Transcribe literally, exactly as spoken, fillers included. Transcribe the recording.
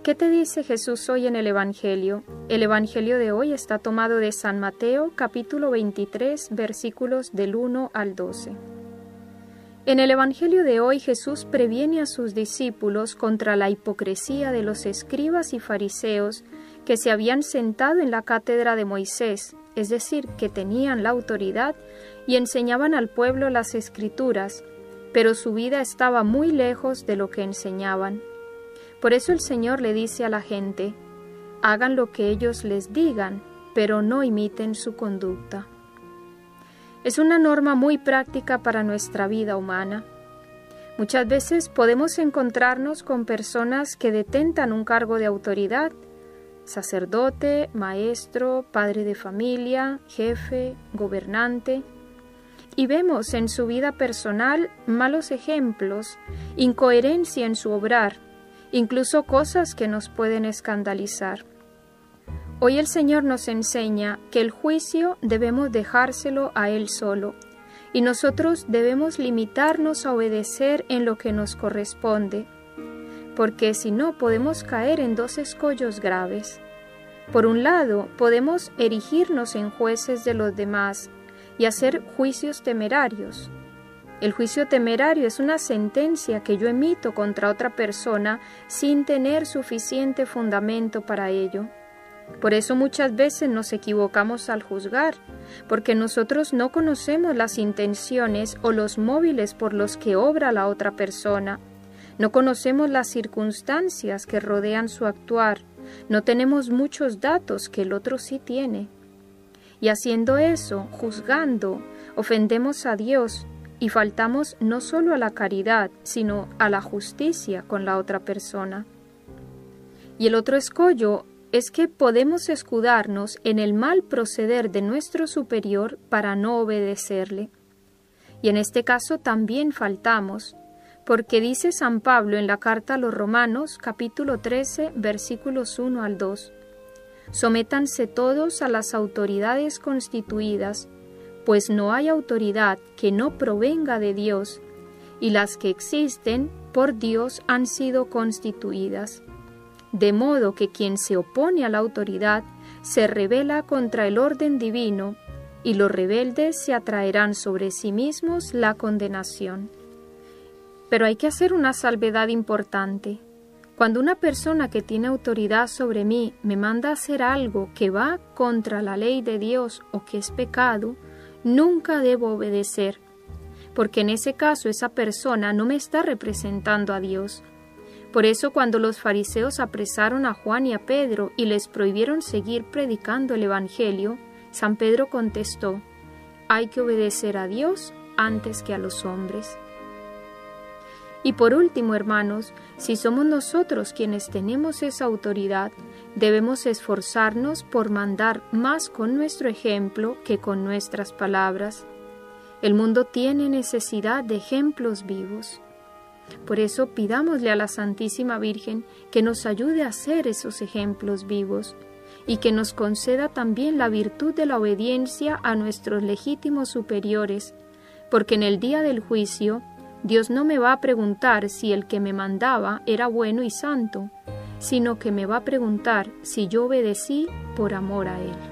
¿Qué te dice Jesús hoy en el Evangelio? El Evangelio de hoy está tomado de San Mateo, capítulo veintitrés, versículos del uno al doce. En el Evangelio de hoy Jesús previene a sus discípulos contra la hipocresía de los escribas y fariseos que se habían sentado en la cátedra de Moisés, es decir, que tenían la autoridad y enseñaban al pueblo las Escrituras, pero su vida estaba muy lejos de lo que enseñaban. Por eso el Señor le dice a la gente, hagan lo que ellos les digan, pero no imiten su conducta. Es una norma muy práctica para nuestra vida humana. Muchas veces podemos encontrarnos con personas que detentan un cargo de autoridad, sacerdote, maestro, padre de familia, jefe, gobernante, y vemos en su vida personal malos ejemplos, incoherencia en su obrar, incluso cosas que nos pueden escandalizar. Hoy el Señor nos enseña que el juicio debemos dejárselo a Él solo, y nosotros debemos limitarnos a obedecer en lo que nos corresponde, porque si no podemos caer en dos escollos graves. Por un lado, podemos erigirnos en jueces de los demás y hacer juicios temerarios. El juicio temerario es una sentencia que yo emito contra otra persona sin tener suficiente fundamento para ello. Por eso muchas veces nos equivocamos al juzgar, porque nosotros no conocemos las intenciones o los móviles por los que obra la otra persona. No conocemos las circunstancias que rodean su actuar. No tenemos muchos datos que el otro sí tiene. Y haciendo eso, juzgando, ofendemos a Dios y faltamos no solo a la caridad, sino a la justicia con la otra persona. Y el otro escollo es que podemos escudarnos en el mal proceder de nuestro superior para no obedecerle. Y en este caso también faltamos, porque dice San Pablo en la carta a los Romanos, capítulo trece, versículos uno al dos, «Sométanse todos a las autoridades constituidas, pues no hay autoridad que no provenga de Dios, y las que existen por Dios han sido constituidas. De modo que quien se opone a la autoridad se rebela contra el orden divino, y los rebeldes se atraerán sobre sí mismos la condenación». Pero hay que hacer una salvedad importante. Cuando una persona que tiene autoridad sobre mí me manda a hacer algo que va contra la ley de Dios o que es pecado, nunca debo obedecer, porque en ese caso esa persona no me está representando a Dios. Por eso cuando los fariseos apresaron a Juan y a Pedro y les prohibieron seguir predicando el Evangelio, San Pedro contestó, hay que obedecer a Dios antes que a los hombres. Y por último, hermanos, si somos nosotros quienes tenemos esa autoridad, debemos esforzarnos por mandar más con nuestro ejemplo que con nuestras palabras. El mundo tiene necesidad de ejemplos vivos. Por eso pidámosle a la Santísima Virgen que nos ayude a ser esos ejemplos vivos y que nos conceda también la virtud de la obediencia a nuestros legítimos superiores, porque en el día del juicio Dios no me va a preguntar si el que me mandaba era bueno y santo, sino que me va a preguntar si yo obedecí por amor a Él.